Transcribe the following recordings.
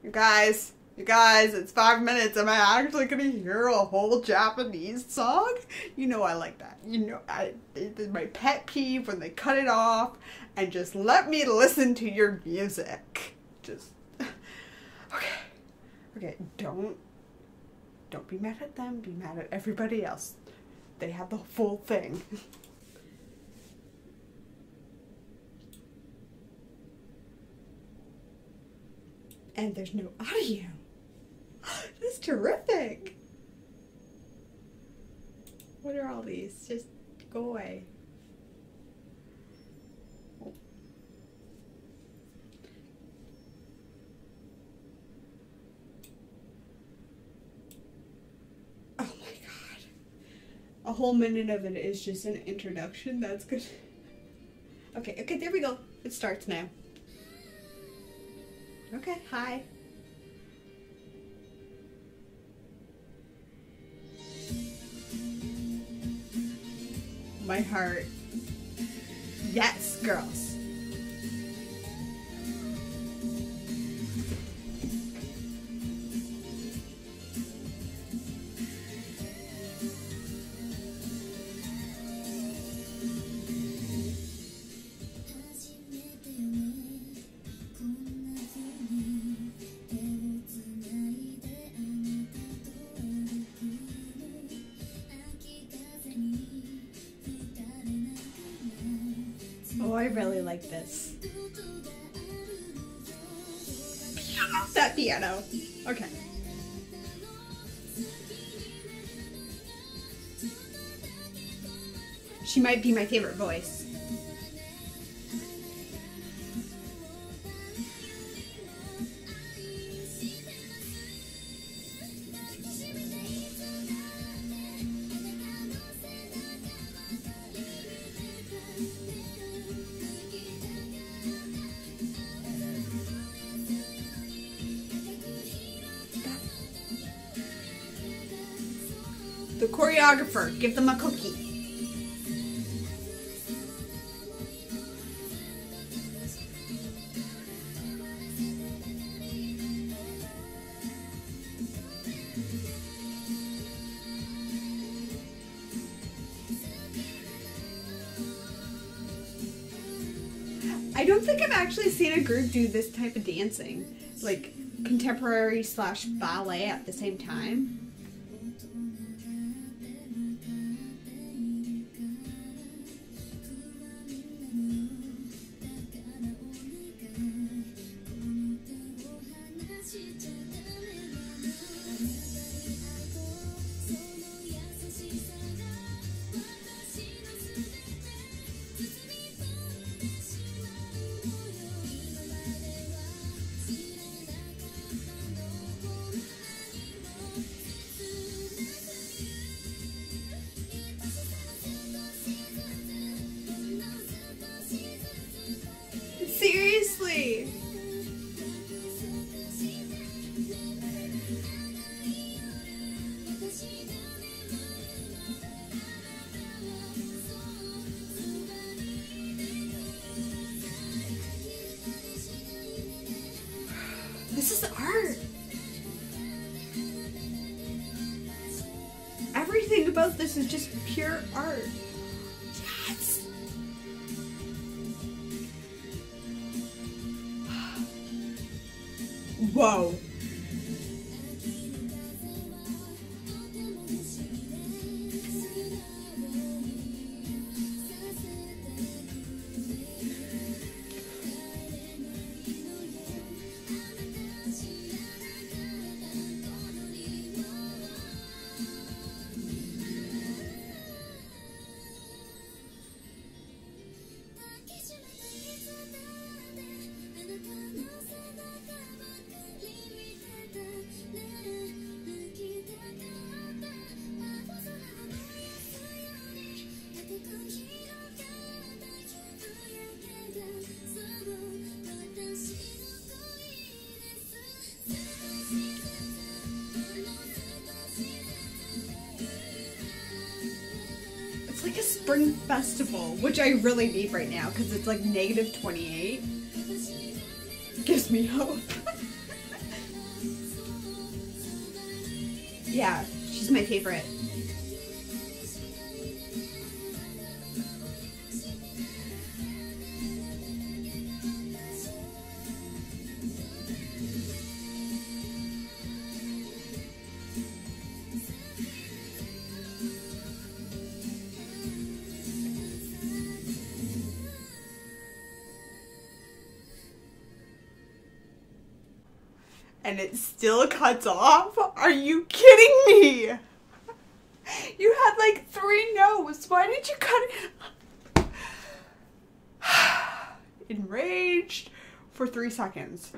You guys, it's 5 minutes. Am I actually gonna hear a whole Japanese song? You know I like that. You know, it's my pet peeve when they cut it off and just let me listen to your music. Just, okay, don't be mad at them, be mad at everybody else. They have the full thing. And there's no audio. That's terrific. What are all these? Just go away. Oh. Oh my God. A whole minute of it is just an introduction. That's good. Okay, there we go. It starts now. Okay, hi. My heart. Yes, girls. Oh, I really like this. That piano. Okay. She might be my favorite voice. The choreographer, give them a cookie. I don't think I've actually seen a group do this type of dancing, like contemporary / ballet at the same time. Seriously. This is art. Everything about this is just pure art. Yes. Whoa. It's like a spring festival, which I really need right now because it's like -28. Gives me hope. Yeah, she's my favorite. And it still cuts off? Are you kidding me? You had like 3 notes. Why did you cut it? Enraged for 3 seconds.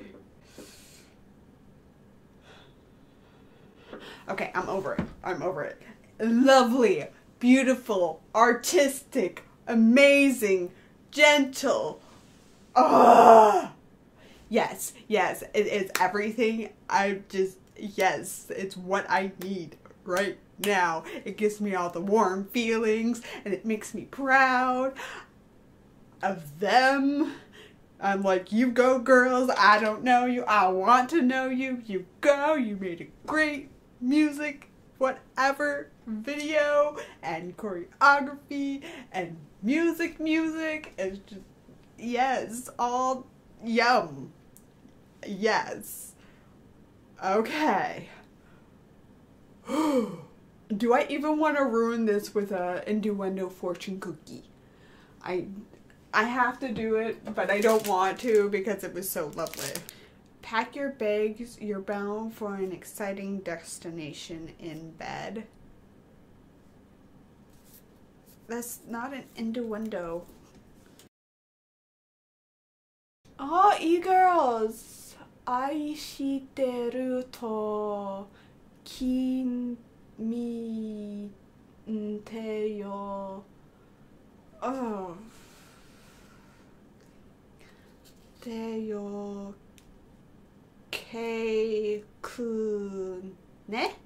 Okay, I'm over it. I'm over it. Lovely, beautiful, artistic, amazing, gentle. Ugh. Yes, yes, it is everything. Yes, it's what I need right now. It gives me all the warm feelings and it makes me proud of them. I'm like, you go girls, I don't know you, I want to know you, you go, you made a great music, whatever, video and choreography and music, it's just, yes, all yum. Yes. Okay. Do I even want to ruin this with a innuendo fortune cookie? I have to do it, but I don't want to because it was so lovely. Pack your bags, you're bound for an exciting destination in bed. That's not an innuendo. Oh, e-girls! 愛してると聞いてよ。Oh. てよ。けくね。